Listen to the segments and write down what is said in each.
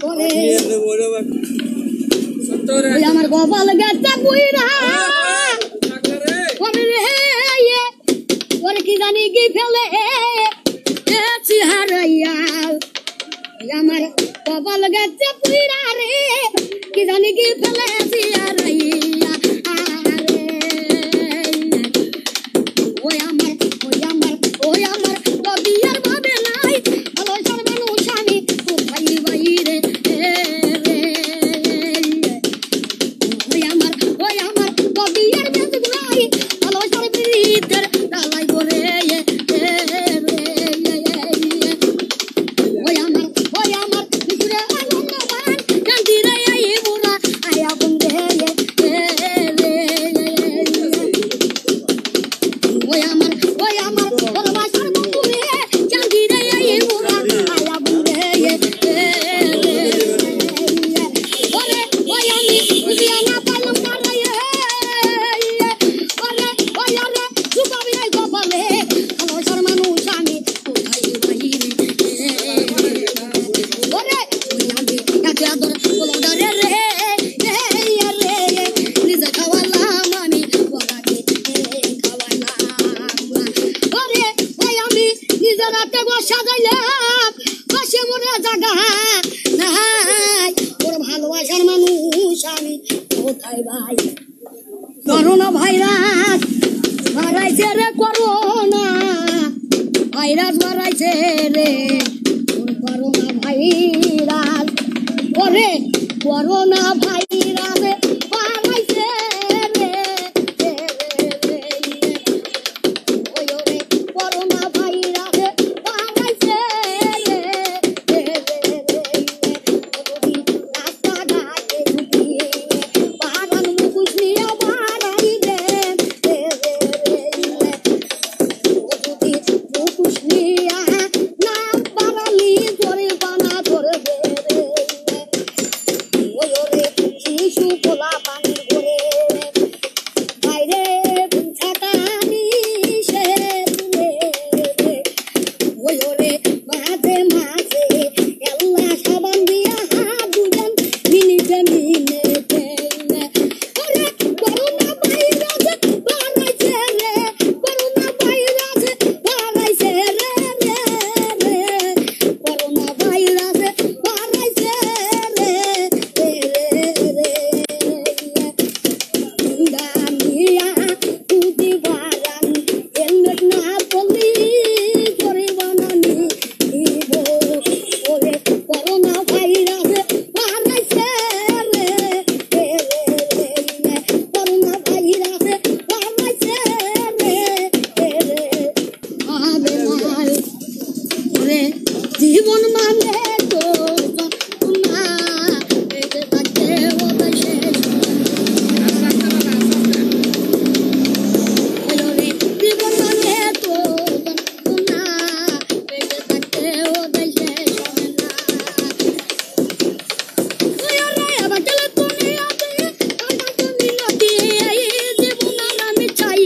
আমার গোপাল গেছে বুইরা ওরে কি জানি কি ফেলে হারাইয়া আমার গোপাল গেছে বুইরা রে কি জানি কি ফেলে হারাইয়া ওই আমার বিয়ার ভাবে নাই ভালো সর্বানুষ আমি ভাই ভাই রে করোনা ভাইরাস বাড়াইছে রে করোনা ভাইরাস বাড়াইছে রে করোনা ভাইরাস ওরে করোনা ভাইরাস বাড়াইছে রে ওই ওরে করোনা ভাইরাস বাড়াইছে রে জীবন মানে তো না বেঁচে থাকতে হবে শেষ জীবন মানে তো না বেঁচে থাকতে হবে শেষ জীবন আমি চাই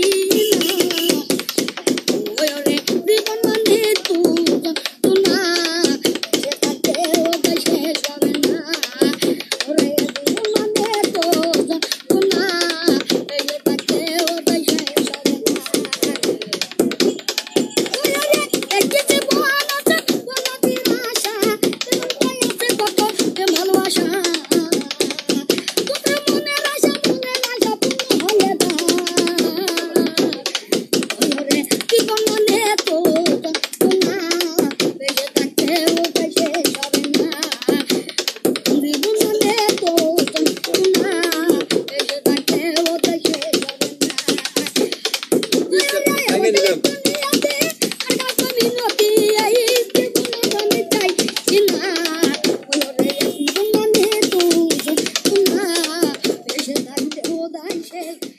Shake.